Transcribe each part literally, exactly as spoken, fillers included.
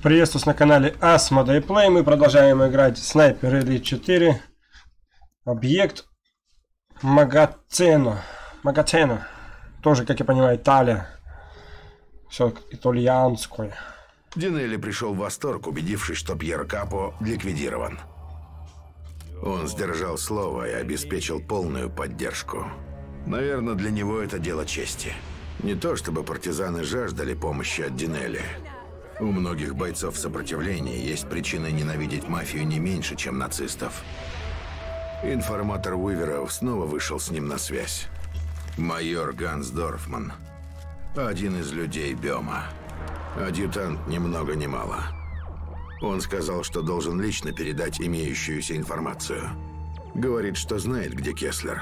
Приветствую вас на канале Asmodee Play. Мы продолжаем играть Снайпер Элит четыре. Объект Магацено. Магацено. Тоже, как я понимаю, Италия. Все итальянское. Динелли пришел в восторг, убедившись, что Пьер Капо ликвидирован. Он сдержал слово и обеспечил полную поддержку. Наверное, для него это дело чести. Не то чтобы партизаны жаждали помощи от Динелли. У многих бойцов сопротивления есть причины ненавидеть мафию не меньше, чем нацистов. Информатор Уиверов снова вышел с ним на связь. Майор Ганс Дорфман. Один из людей Бема. Адъютант ни много ни мало. Он сказал, что должен лично передать имеющуюся информацию. Говорит, что знает, где Кеслер.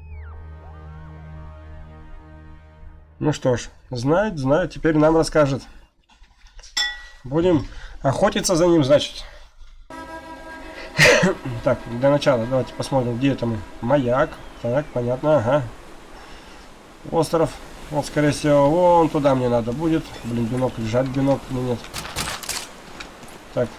Ну что ж, знает, знает, теперь нам расскажет. Будем охотиться за ним, значит. Так, для начала давайте посмотрим, где это мы. Маяк. Так, понятно, ага. Остров. Вот, скорее всего, вон туда мне надо будет. Блин, бинокль, жаль, бинокль нет. Так.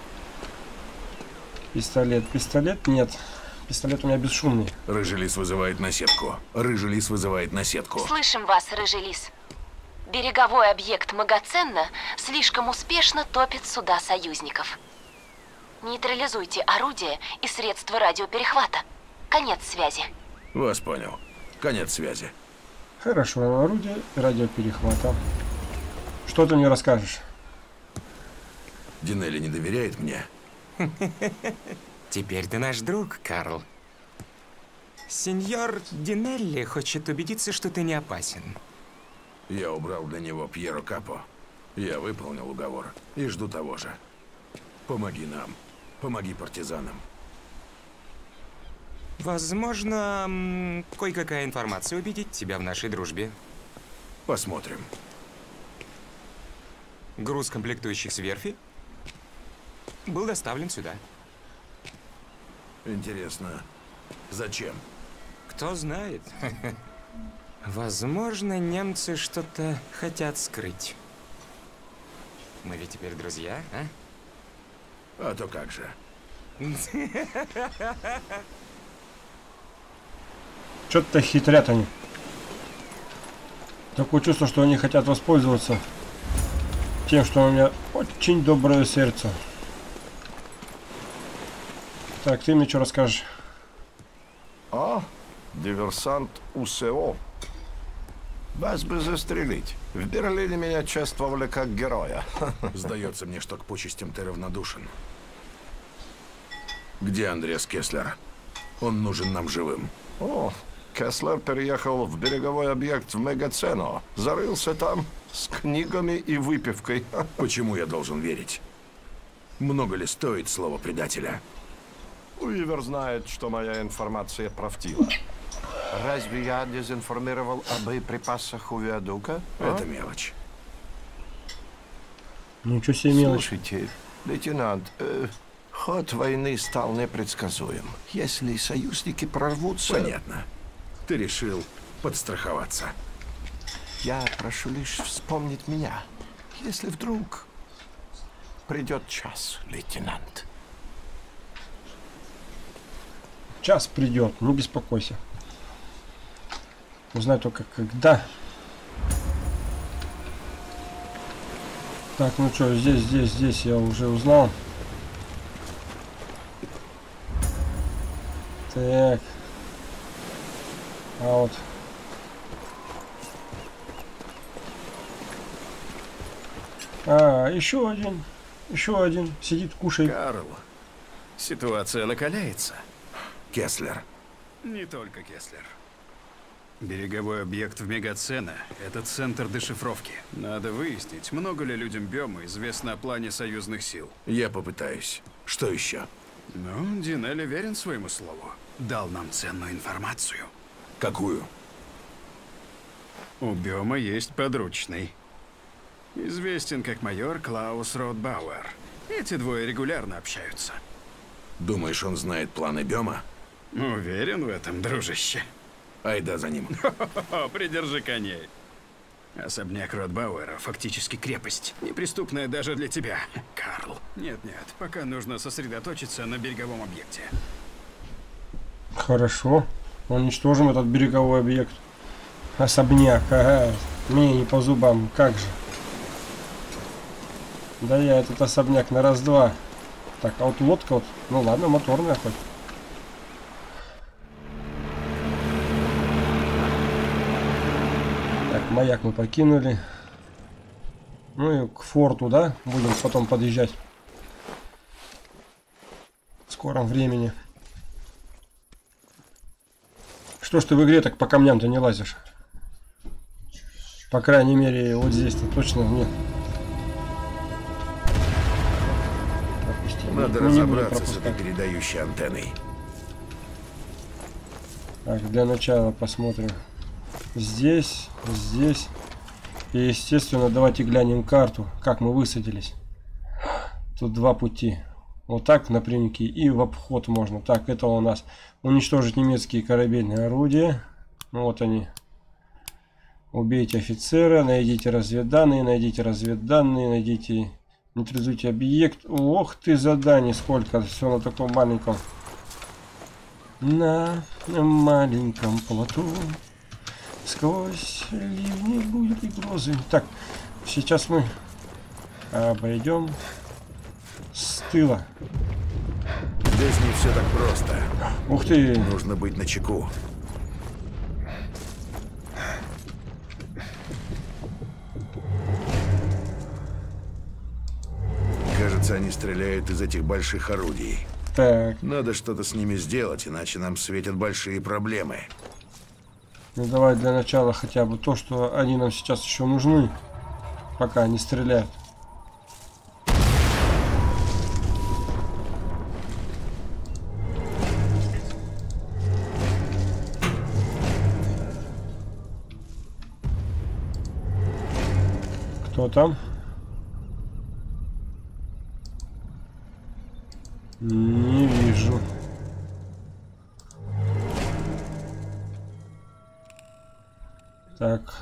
Пистолет, пистолет нет. Пистолет у меня бесшумный. Рыжий лис вызывает на сетку. Рыжий лис вызывает на сетку. Слышим вас, Рыжий лис. Береговой объект Магаценно слишком успешно топит суда союзников. Нейтрализуйте орудия и средства радиоперехвата. Конец связи. Вас понял. Конец связи. Хорошо, орудие радиоперехвата. Что ты мне расскажешь? Динелли не доверяет мне. Теперь ты наш друг, Карл. Сеньор Динелли хочет убедиться, что ты не опасен. Я убрал для него Пьеро Капо. Я выполнил уговор и жду того же. Помоги нам. Помоги партизанам. Возможно, кое-какая информация убедит тебя в нашей дружбе. Посмотрим. Груз комплектующих с верфи был доставлен сюда. Интересно, зачем? Кто знает. Возможно, немцы что-то хотят скрыть. Мы ведь теперь друзья, а? А то как же. Что-то хитрят они. Такое чувство, что они хотят воспользоваться тем, что у меня очень доброе сердце. Так, ты мне что расскажешь? А, диверсант УСО. Вас бы застрелить. В Берлине меня чествовали как героя. Сдается мне, что к почестям ты равнодушен. Где Андреас Кеслер? Он нужен нам живым. О, Кеслер переехал в береговой объект в Магацено. Зарылся там с книгами и выпивкой. Почему я должен верить? Много ли стоит слово предателя? Уивер знает, что моя информация правдива. Разве я дезинформировал о боеприпасах у Виадука? А? Это мелочь. Ничего себе мелочь. Слушайте, лейтенант, э, ход войны стал непредсказуем. Если союзники прорвутся... Понятно. Ты решил подстраховаться. Я прошу лишь вспомнить меня, если вдруг придет час, лейтенант. Час придет, не беспокойся. Узнай только когда. Так, ну что, здесь, здесь, здесь я уже узнал. Так. А вот. А, еще один. Еще один. Сидит, кушает. Карл, ситуация накаляется. Кеслер. Не только Кеслер. Береговой объект в Магацено – это центр дешифровки. Надо выяснить, много ли людям Бема известно о плане союзных сил. Я попытаюсь. Что еще? Ну, Динелли верен своему слову. Дал нам ценную информацию. Какую? У Бема есть подручный. Известен как майор Клаус Ротбауэр. Эти двое регулярно общаются. Думаешь, он знает планы Бема? Уверен в этом, дружище. Айда за ним. Придержи коней. Особняк Ротбауэра фактически крепость. Неприступная даже для тебя, Карл. Нет-нет, пока нужно сосредоточиться на береговом объекте. Хорошо. Уничтожим этот береговой объект. Особняк. Ага. Мне не по зубам. Как же. Да я этот особняк на раз-два. Так, а вот лодка вот. Ну ладно, моторная хоть. Так, маяк мы покинули. Ну и к форту, да? Будем потом подъезжать. В скором времени. Что ж ты в игре так по камням-то не лазишь? По крайней мере, вот здесь-то точно нет. Пропустим. Надо Ну, не будем разобраться с этой пропускать. передающей антенной. Так, для начала посмотрим. Здесь, здесь. И, естественно, давайте глянем карту, как мы высадились. Тут два пути. Вот так напрямки и в обход можно. Так, это у нас уничтожить немецкие корабельные орудия. Ну, вот они. Убейте офицера, найдите разведданные, найдите разведданные, найдите... Нейтрализуйте объект. Ох ты, заданий сколько. Все на таком маленьком. На маленьком плоту. Сквозь ливни будет и грозы. Так, сейчас мы обойдем с тыла. Здесь не все так просто. Ух ты! Нужно быть начеку. Кажется, они стреляют из этих больших орудий. Так, Надо что-то с ними сделать, иначе нам светят большие проблемы. ну давай для начала хотя бы то, что они нам сейчас еще нужны, пока они стреляют. Кто там? Не вижу. Так.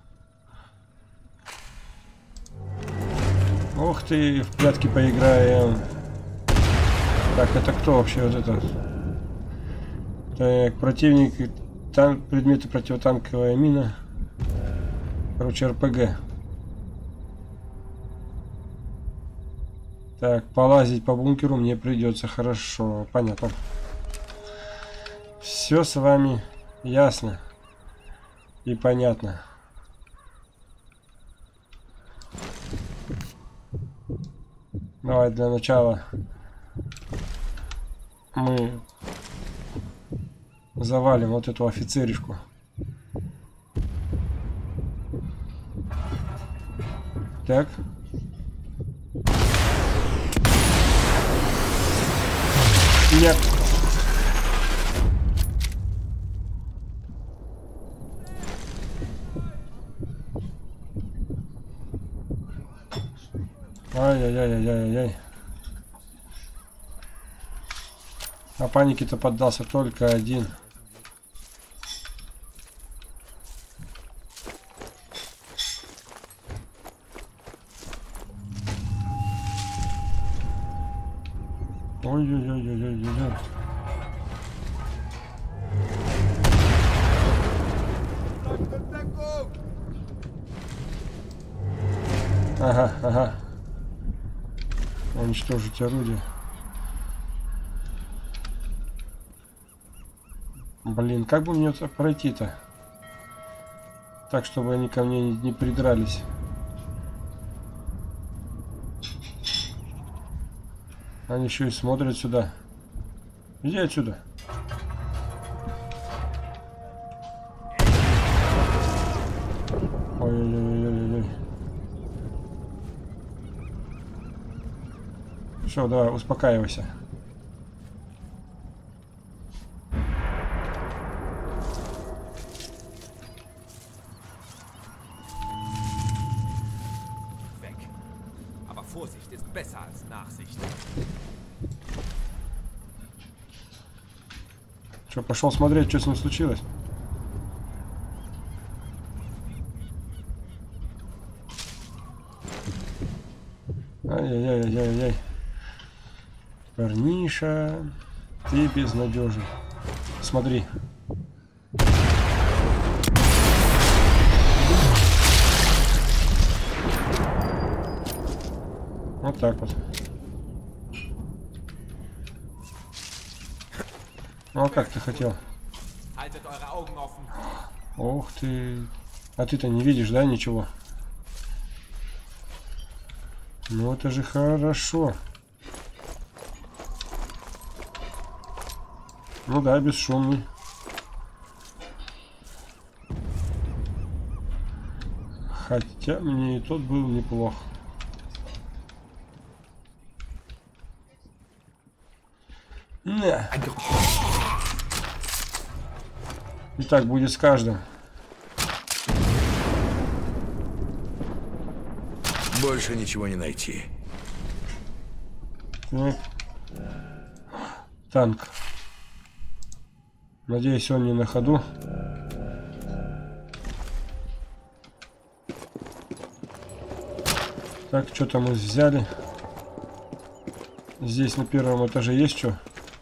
Ух ты, в прятки поиграем. Так, это кто вообще вот это? Так, противник, танк, предметы противотанковая мина. Короче, эр пэ гэ. Так, полазить по бункеру мне придется. Хорошо, понятно. Все с вами ясно и понятно. Давай для начала мы завалим вот эту офицеришку. Так. Нет. Ай-яй-яй-яй-яй-яй. А панике-то поддался только один. Ой-ой-ой-ой-ой-ой. Ага, ага. Уничтожить орудие. Блин, как бы мне это пройти-то? Так, чтобы они ко мне не, не придрались. Они еще и смотрят сюда. Иди отсюда. Ой-ой-ой-ой-ой. Все, давай, успокаивайся. Aber Vorsicht ist besser als Nachsicht. Что, пошел смотреть, что с ним случилось? Ай-яй-яй-яй-яй. Парниша, ты безнадежен. Смотри. Вот так вот. Ну а как ты хотел? Ох ты. А ты-то не видишь, да, ничего? Ну это же хорошо. Ну да, бесшумный. Хотя мне и тот был неплох. На. И так будет с каждым. Больше ничего не найти. Так. Танк. Надеюсь, он не на ходу. Так, что-то мы взяли. Здесь на первом этаже есть что?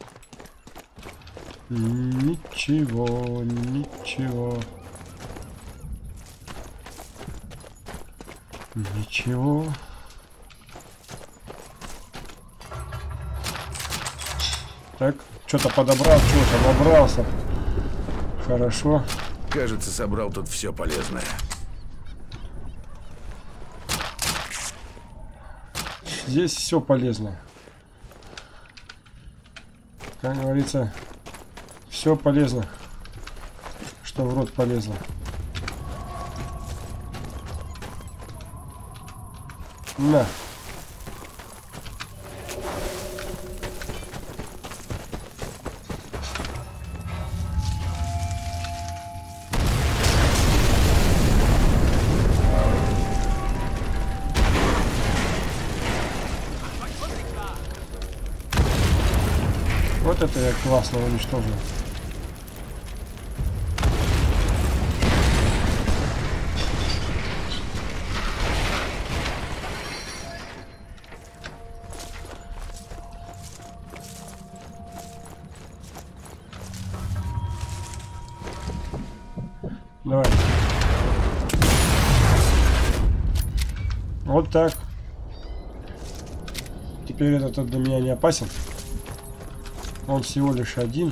Ничего, ничего. Ничего. Так, что-то подобрал, что-то набрался. Хорошо. Кажется, собрал тут все полезное. Здесь все полезно. Как говорится, все полезно, что в рот полезно. На. Вот это я классно уничтожил. Давай. Вот так. Теперь этот для меня не опасен. Он всего лишь один.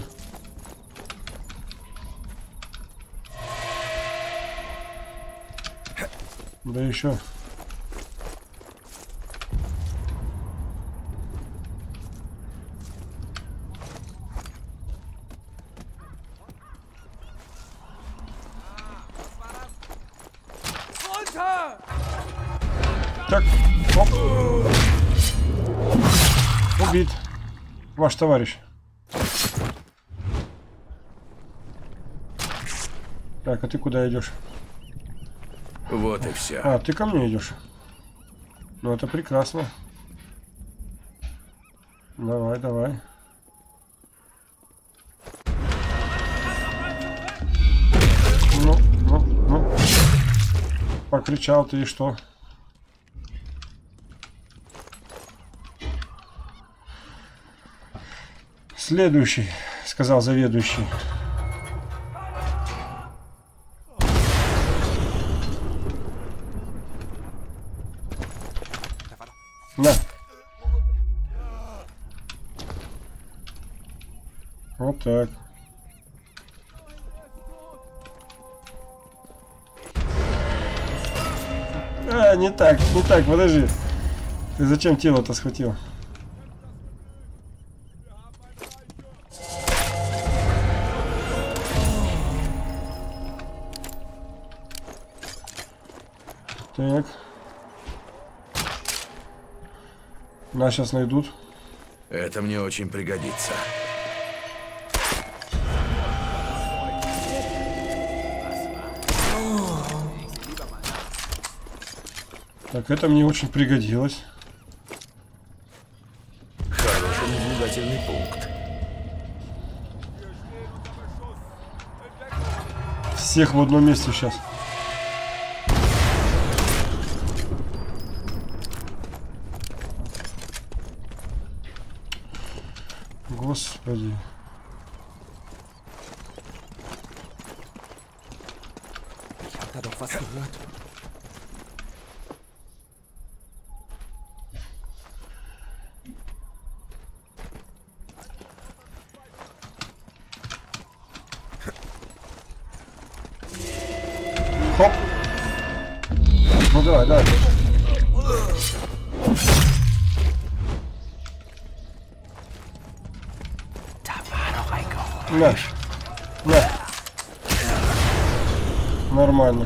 Да еще. Так, оп. Убит. Ваш товарищ. Так, а ты куда идешь? Вот и все. А, ты ко мне идешь. Ну, это прекрасно. Давай, давай. Ну, ну, ну. Покричал ты и что? Следующий, сказал заведующий. На. Вот так. А, не так, не так, подожди. Ты зачем тело-то схватил? Так. Нас сейчас найдут. Это мне очень пригодится. Так, это мне очень пригодилось. Хороший наблюдательный пункт. Всех в одном месте сейчас. Господи. Ich hab da doch was gehört. Хоп. Ну давай, давай. На. На. Нормально.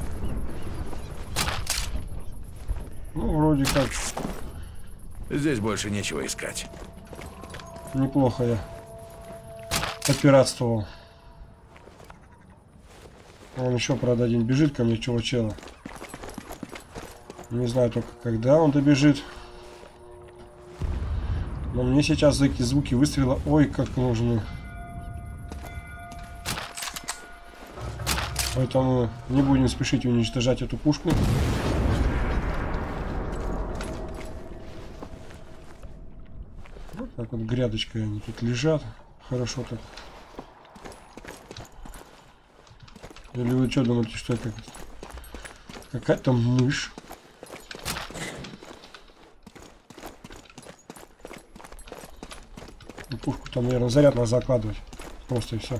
Ну, вроде как. Здесь больше нечего искать. Неплохо я попиратствовал. Он еще, правда, один бежит ко мне, чего-чела. Не знаю только, когда он добежит. Но мне сейчас эти звуки выстрела, ой, как нужны. Поэтому не будем спешить уничтожать эту пушку. Вот так вот грядочкой они тут лежат. Хорошо так. Или вы что думаете, что это какая-то мышь? И пушку там, наверное, заряд надо закладывать. Просто и все.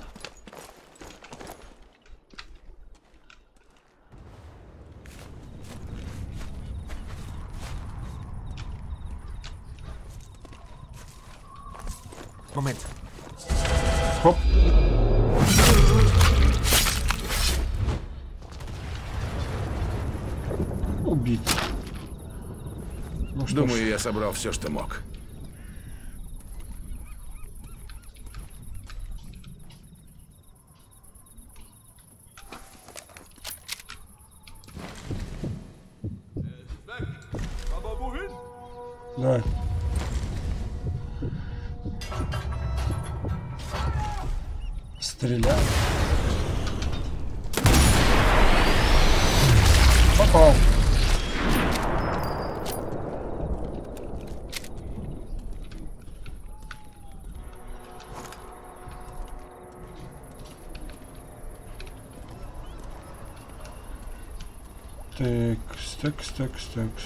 Moment. Хоп. Убит. Ну что Думаю, ж. я собрал все, что мог. Давай. Стреляй. Попал. Текс, текс, текс, текс.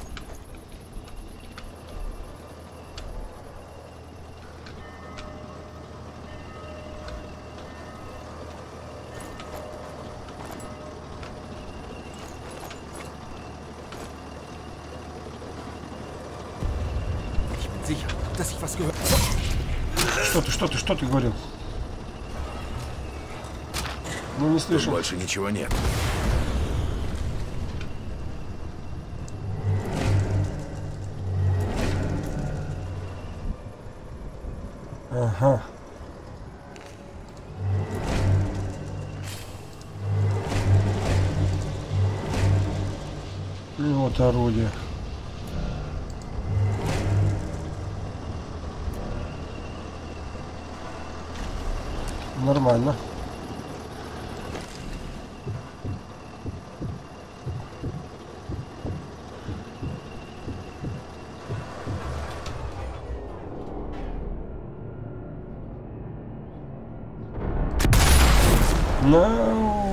Sicher, dass ich was gehört. Что ты, что ты, что ты говорил? Ну не Тут слышал. больше ничего нет. Ага. И вот орудие. Нормально. No.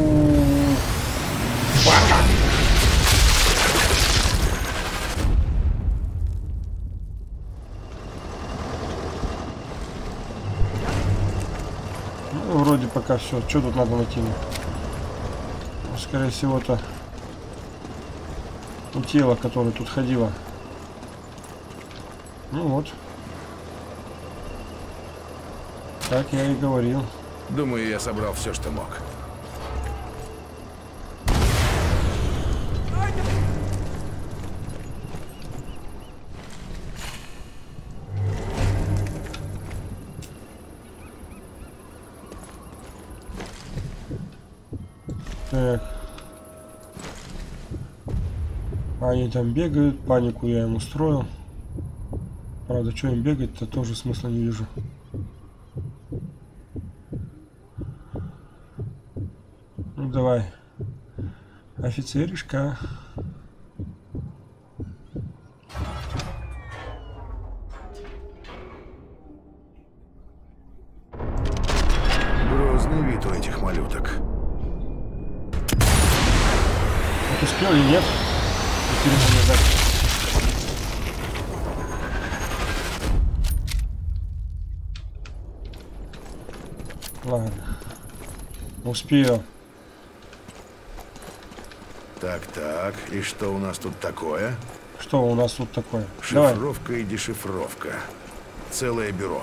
Ну, вроде пока все. Что тут надо найти? Ну, скорее всего-то у тела, которое тут ходило. Ну вот. Так я и говорил. Думаю, я собрал все, что мог. Так. Они там бегают, панику я им устроил. Правда, что им бегать-то тоже смысла не вижу. Ну давай, офицеришка. малюток. Вот успел или нет? Интересно. Ладно. Успел. Так, так. И что у нас тут такое? Что у нас тут такое? Давай. Шифровка и дешифровка. Целое бюро.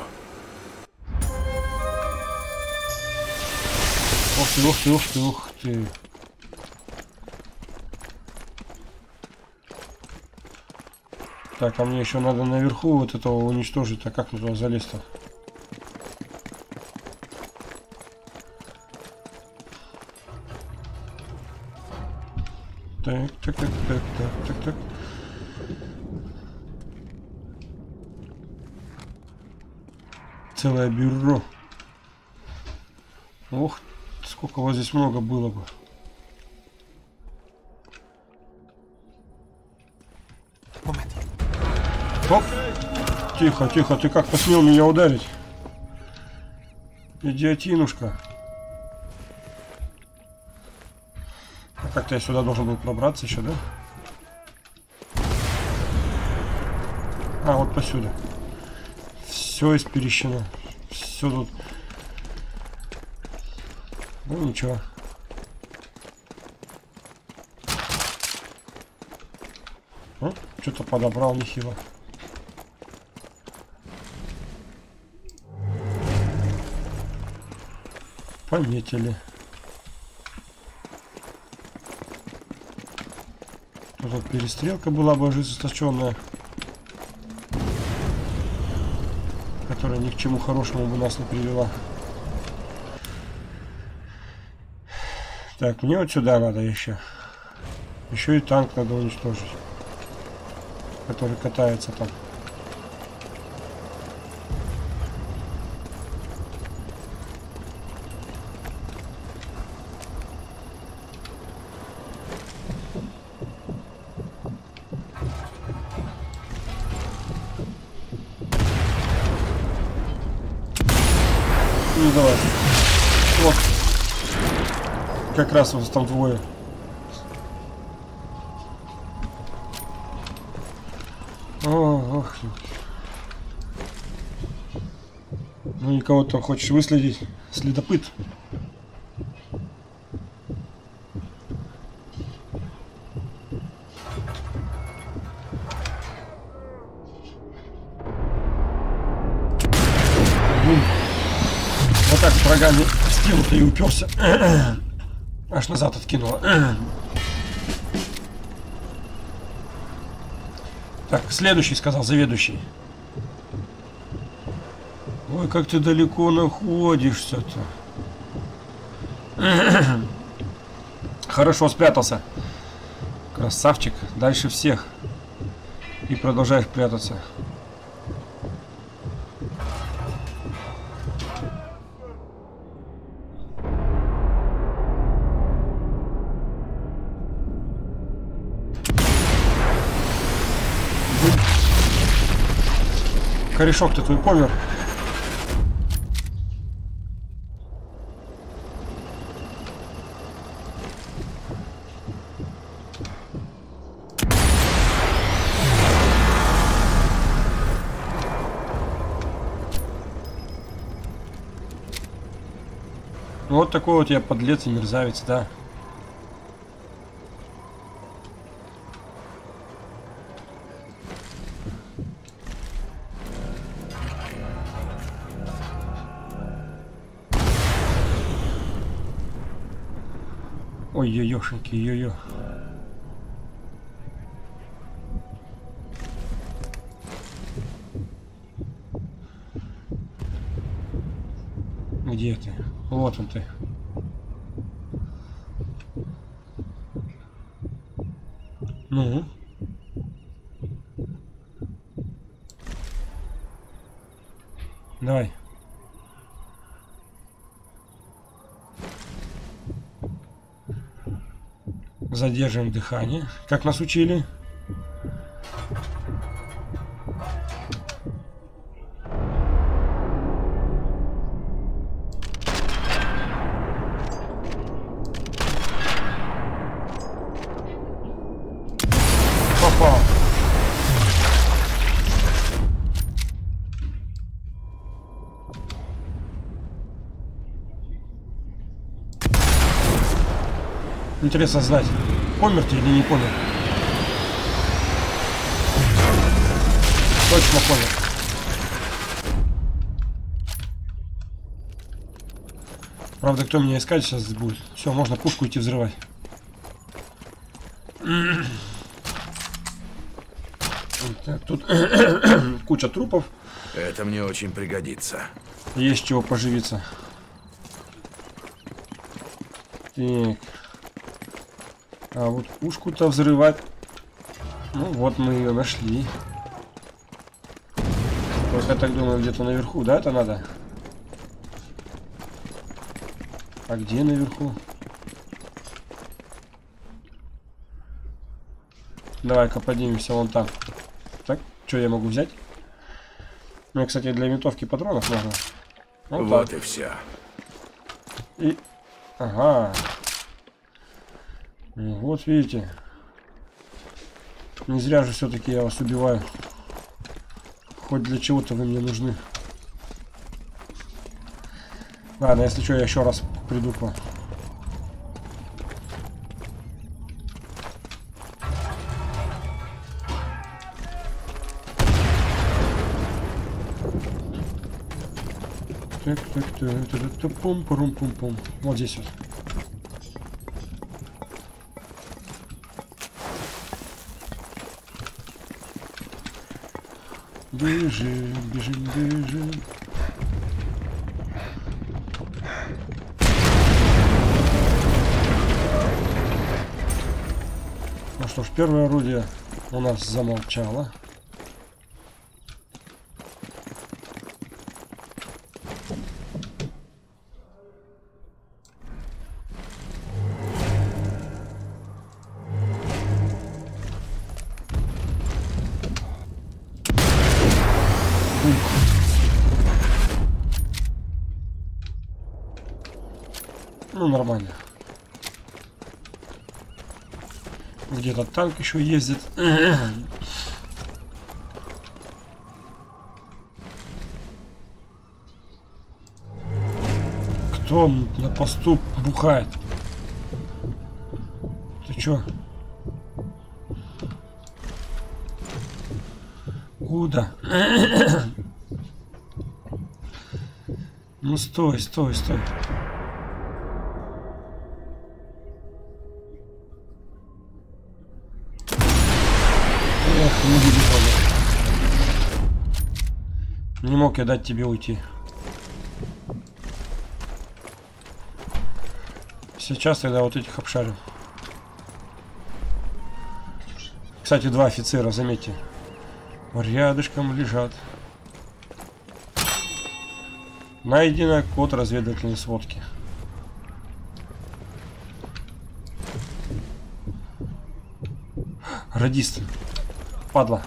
Ух ты, ух ты, ух ты, ух ты. Так, а мне еще надо наверху вот этого уничтожить. А как мне туда залезть-то? Так, так, так, так, так, так, так. Целое бюро. Ох, сколько вас здесь много было бы. Момент. Оп. Тихо, тихо, ты как посмел меня ударить? Идиотинушка. А как-то я сюда должен был пробраться еще, да? А, вот посюда. Все исперещено. Все тут. Ну ничего. Что-то подобрал нехило. Пометили. Тут перестрелка была бы ожесточенная, которая ни к чему хорошему бы нас не привела. Так, мне вот сюда надо еще. Еще и танк надо уничтожить, который катается там. Ну давай. Вот. Как раз вот там двое. О, ох. Ну никого там хочешь выследить? Следопыт. Вот так с врагами в стену-то и уперся. Аж назад откинуло. Так, следующий, сказал заведующий. Ой, как ты далеко находишься-то. Хорошо спрятался. Красавчик. Дальше всех. И продолжаешь прятаться. Корешок-то твой помер. Вот такой вот я подлец и мерзавец, да. Ой, ё-ёшеньки, ё-ё. Где ты? Вот он ты. Ну? Давай. Задерживаем дыхание, как нас учили. Интересно знать, помер ты или не помер. Точно помер. Правда, кто меня искать сейчас будет? Все, можно пушку идти взрывать. Так, тут куча трупов. Это мне очень пригодится. Есть чего поживиться. Так. А вот пушку-то взрывать. Ну вот мы ее нашли. Только я так думаю, где-то наверху, да, это надо? А где наверху? Давай-ка поднимемся вон там. Так, что я могу взять? Мне, кстати, для винтовки патронов нужно. Вот, вот так. И все. И... Ага. Ну, вот видите. Не зря же все-таки я вас убиваю. Хоть для чего-то вы мне нужны. Ладно, если что, я еще раз приду к вам. Так, так, так, так, так, пум, пум, пум, пум. Вот здесь вот. Бежим, бежим, бежим. Ну что ж, первое орудие у нас замолчало. Ну, нормально. Где-то танк еще ездит. Кто на посту бухает? Ты чё? Куда? Ну стой, стой, стой. Эх, не выбежал. Не мог я дать тебе уйти. Сейчас тогда вот этих обшарим. Кстати, два офицера, заметьте, рядышком лежат. Найдено код разведывательной сводки. Радист. Падла.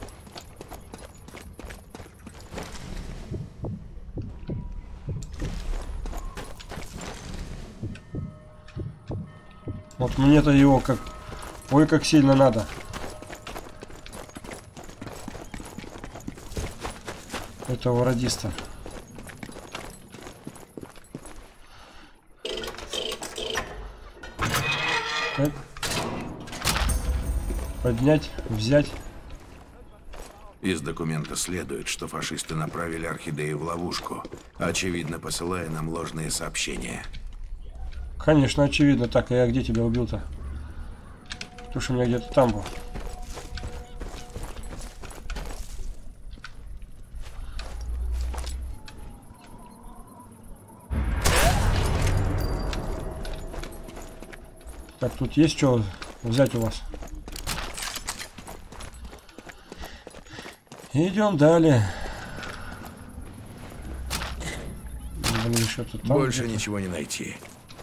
Вот мне-то его как... Ой, как сильно надо. Этого радиста. Так. Поднять, взять. Из документа следует, что фашисты направили Орхидею в ловушку, очевидно, посылая нам ложные сообщения. Конечно, очевидно. Так, а я где тебя убил-то? Потому что у меня где-то там был. Так, тут есть что взять у вас? Идем далее. Блин, еще тут там Больше ничего не найти.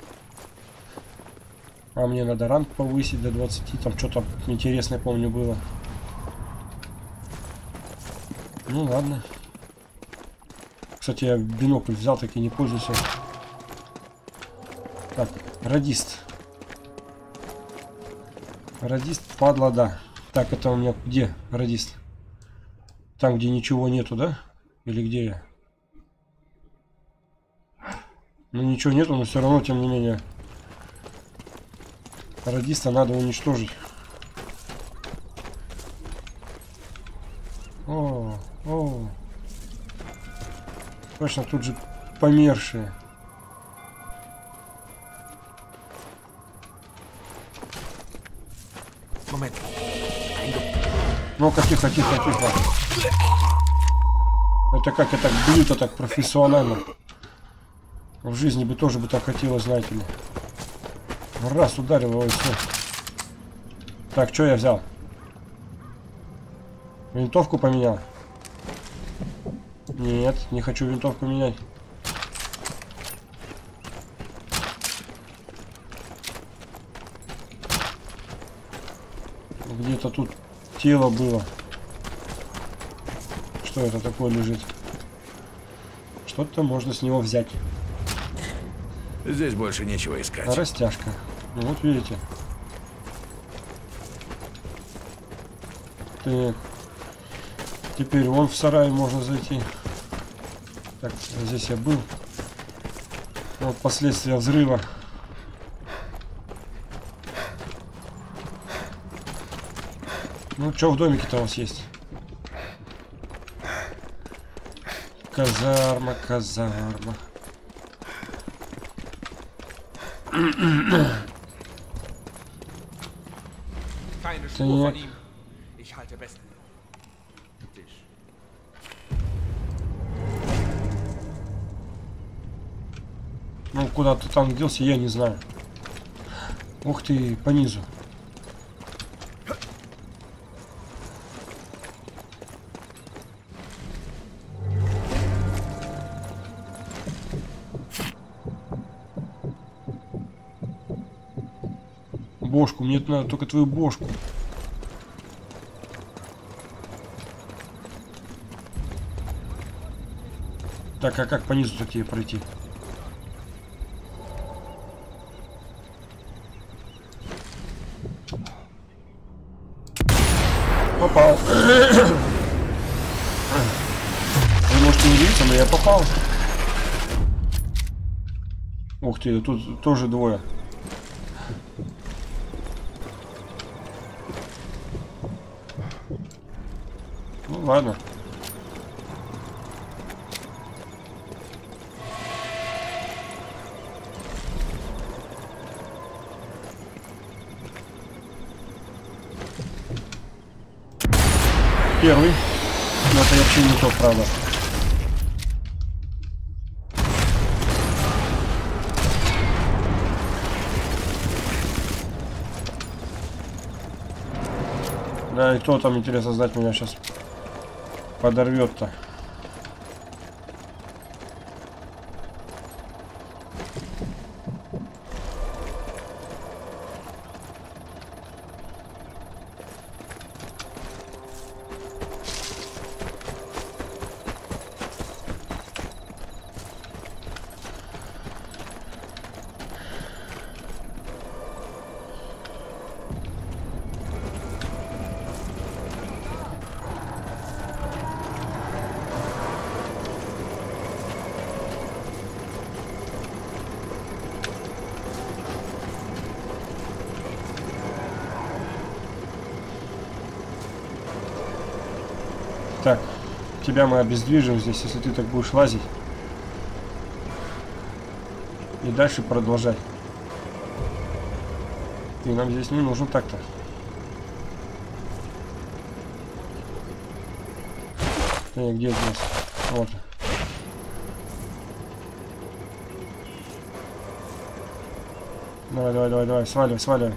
А мне надо ранг повысить до двадцати. Там что-то интересное, помню, было. Ну ладно. Кстати, я бинокль взял, так и не пользуюсь. Так, радист. Радист, падла, да. Так, это у меня где радист? Там, где ничего нету, да? Или где я? Ну, ничего нету, но все равно, тем не менее. Радиста надо уничтожить. О, о. Точно, тут же помершие. Moment. Ну-ка, тихо, тихо, тихо. Это как я так бью-то так профессионально. В жизни бы тоже бы так хотелось, знаете ли. Раз ударил его и все. Так, что я взял? Винтовку поменял? Нет, не хочу винтовку менять. Где-то тут тело было. Что это такое лежит? Что-то можно с него взять. Здесь больше нечего искать. Растяжка. Ну, вот видите. Так. Теперь вон в сарай можно зайти. Так, здесь я был. Вот последствия взрыва. Ну, что в домике-то у вас есть? Казарма, казарма. Keine Spur von ihm. Ich halte besten Tisch. Ну, куда ты там делся, я не знаю. Ух ты, по низу. Бошку, мне надо только твою бошку. Так, а как по низу такие пройти? Попал. Вы можете не видеть, но я попал. Ух ты, тут тоже двое. Ну ладно. Первый. Но это вообще не то, правда. Да, и кто там, интересно знать, меня сейчас подорвет-то. Так, тебя мы обездвижим здесь, если ты так будешь лазить. И дальше продолжать. И нам здесь не нужен так-то. Так, где здесь? Вот. Давай, давай, давай, давай, сваливай, сваливай.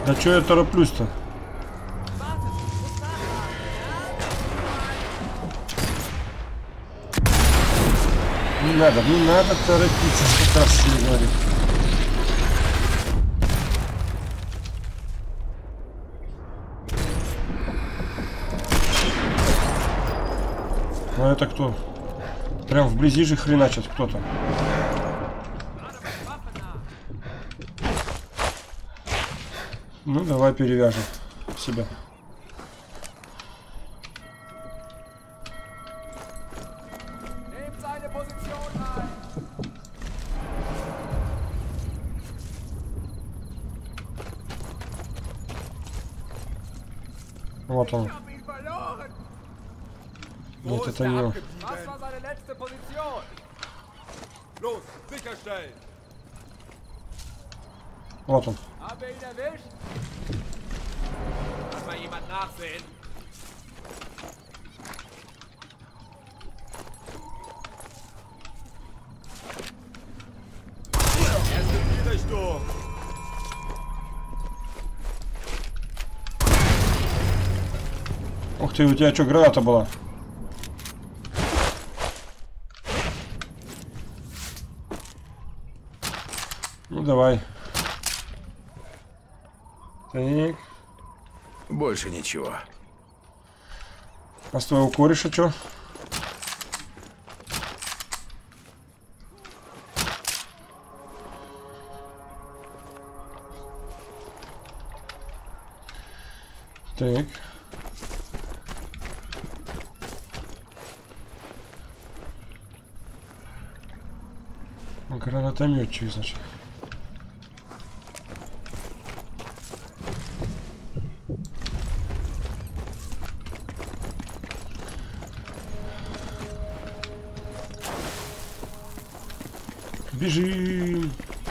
Да чё я тороплюсь-то? Не надо, не надо торопиться, как раз все говорит. А это кто? Прям вблизи же хреначит кто-то. Ну, давай перевяжем себя. Вот он. Нет, это не он. Вот он. Ух ты, у тебя что, граната была? Ну давай. Так. Больше ничего. А с твоего кореша что? Так. Гранатометчик, значит. Бежим.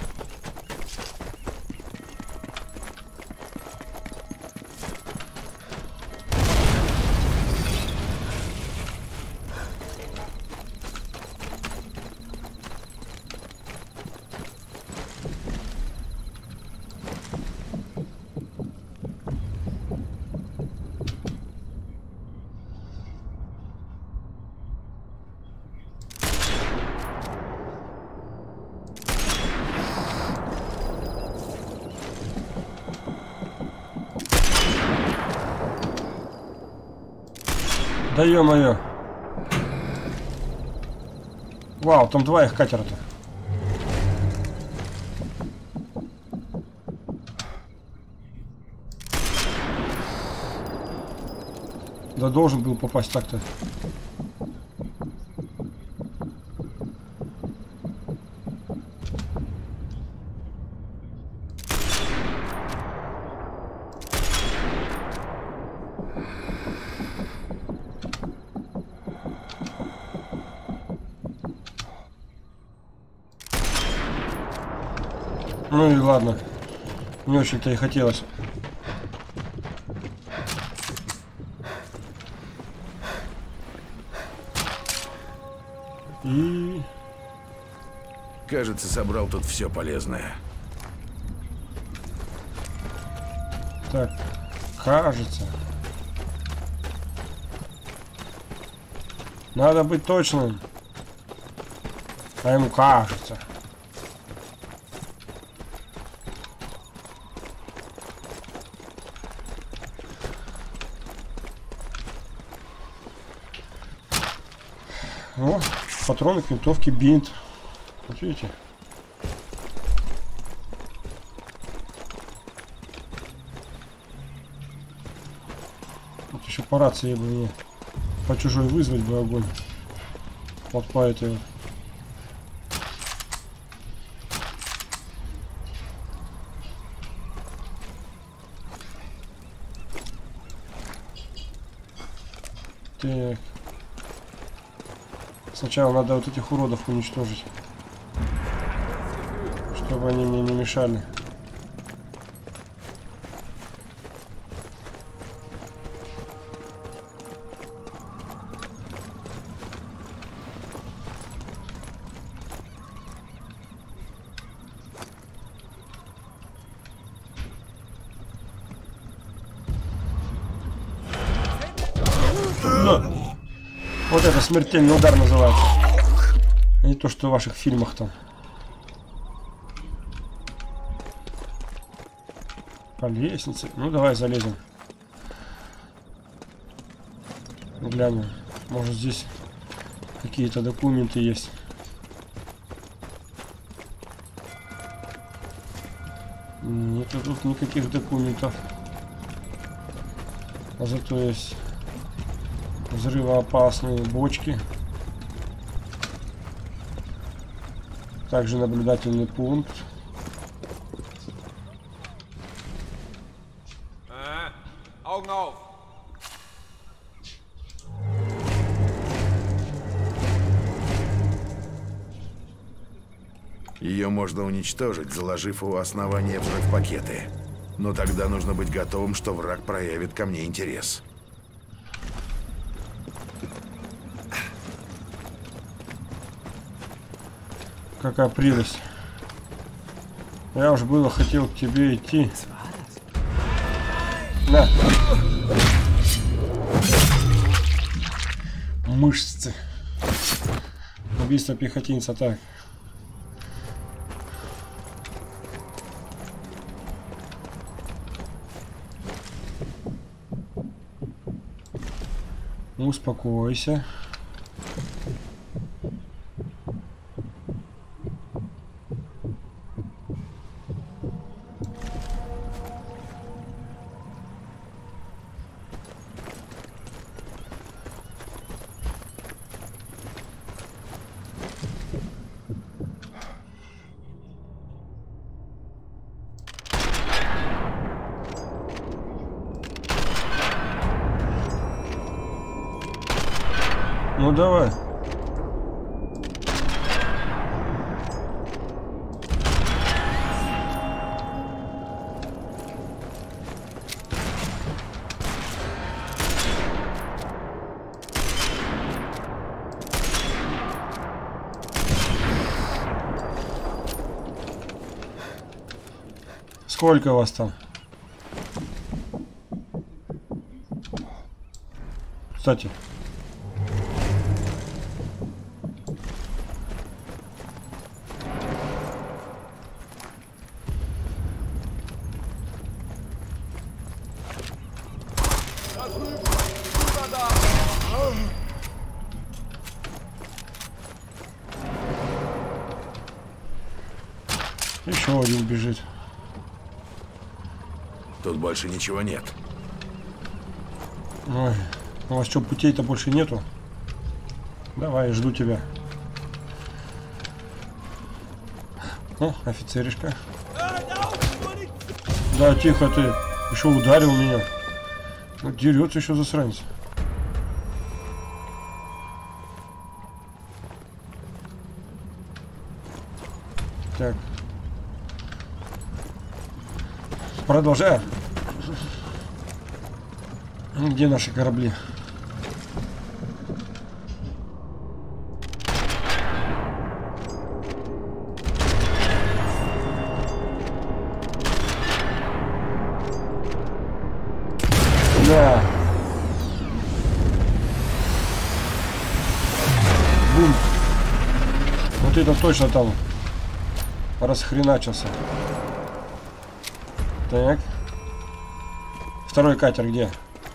Да ё-моё. Вау, там два их катера-то. Да должен был попасть так-то. Ну и ладно. Не очень-то и хотелось. И... Кажется, собрал тут все полезное. Так, кажется. Надо быть точным. А ему кажется. О, патроны к винтовке, бинт. Вот видите? Вот еще по рации бы мне по чужой вызвать бы огонь. Вот по этой вот. Так. Сначала надо вот этих уродов уничтожить, чтобы они мне не мешали. это смертельный удар называется. Не то, что в ваших фильмах там. По лестнице. Ну давай залезем. Глянем. Может здесь какие-то документы есть. Нет тут никаких документов. А зато есть взрывоопасные бочки. Также наблюдательный пункт. Äh, Augen auf. Ее можно уничтожить, заложив у основания взрывпакеты. Но тогда нужно быть готовым, что враг проявит ко мне интерес. Какая прелесть. Я уж было хотел к тебе идти. На. Мышцы. Убийство пехотинца, так. Успокойся. Ну давай. Сколько вас там? Кстати. Еще один бежит. Тут больше ничего нет. Ой, у вас что, путей-то больше нету? Давай, жду тебя. О, офицеришка. Да, тихо ты. Еще ударил меня. Вот дерется еще засранец. Так. Продолжаем. Где наши корабли? Да. Бум. Вот это точно там расхреначился. Так. Второй катер где?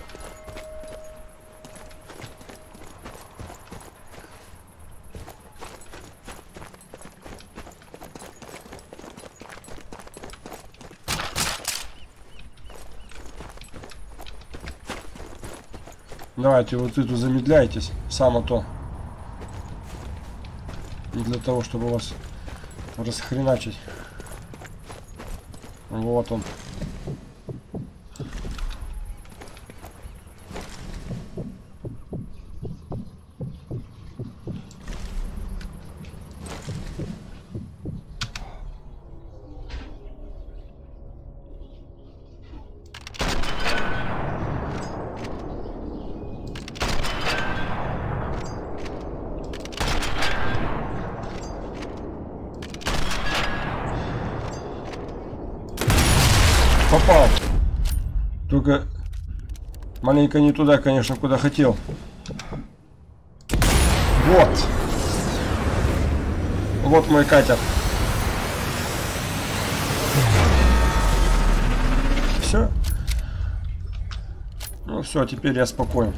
Давайте вот эту замедляйтесь. Само то. Для того, чтобы вас расхреначить. Вот он. Попал. Только маленько не туда, конечно, куда хотел. Вот. Вот мой катер. Все. Ну все, теперь я спокоен.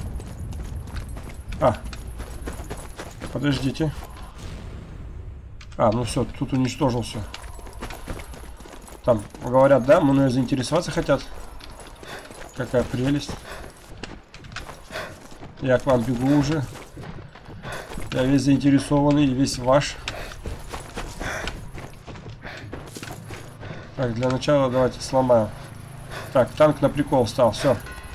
А. Подождите. А, ну все, тут уничтожил все. Там говорят, да, мной заинтересоваться хотят. Какая прелесть. Я к вам бегу уже. Я весь заинтересованный, весь ваш. Так, для начала давайте сломаем. Так, танк на прикол встал, все.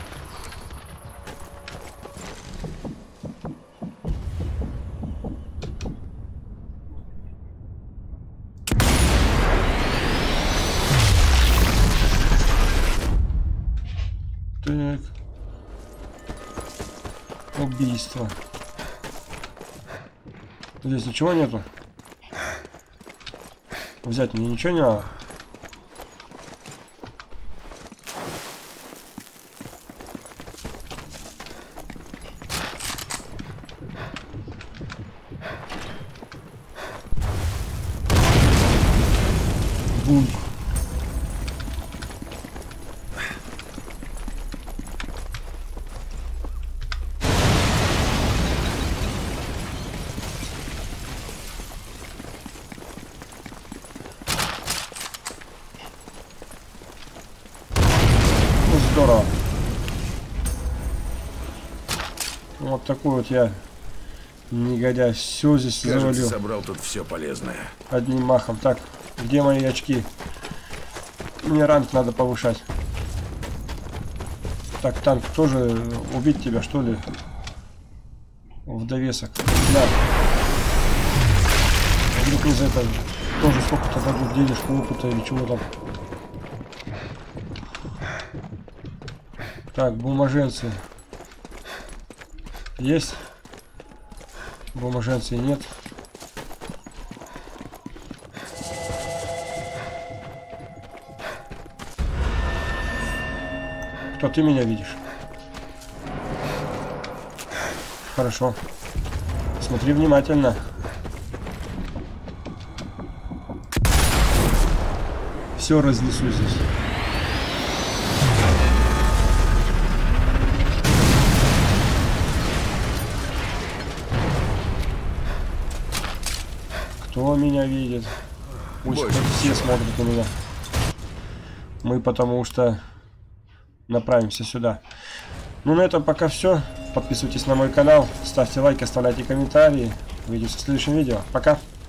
Так. Убийство. Здесь ничего нету. Взять мне ничего не надо. Бум. Здорово. Вот такой вот я негодяй. Все здесь Кажется, завалил. собрал тут все полезное. Одним махом. Так, где мои очки? Мне ранг надо повышать. Так, танк тоже убить тебя, что ли? В довесок. Да. Вдруг не за это тоже сколько-то дадут денежку, опыта или чего там. Так, бумаженцы. Есть? Бумаженцы нет. Кто ты меня видишь? Хорошо. Смотри внимательно. Все разнесу здесь. Кто меня видит? Пусть все смотрят на меня. Мы потому что направимся сюда. Ну, на этом пока все. Подписывайтесь на мой канал, ставьте лайки, оставляйте комментарии. Увидимся в следующем видео. Пока!